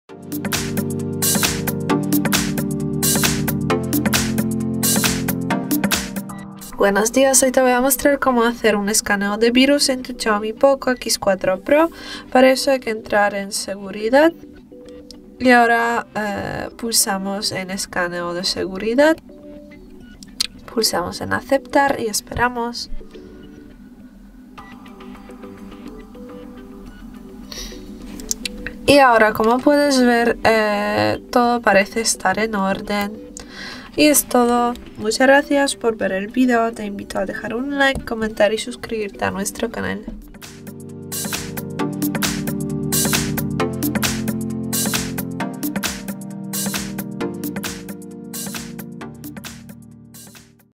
Buenos días, hoy te voy a mostrar cómo hacer un escaneo de virus en tu Xiaomi Poco X4 Pro. Para eso hay que entrar en seguridad y ahora pulsamos en escaneo de seguridad, pulsamos en aceptar y esperamos. Y ahora, como puedes ver, todo parece estar en orden. Y es todo. Muchas gracias por ver el video. Te invito a dejar un like, comentar y suscribirte a nuestro canal.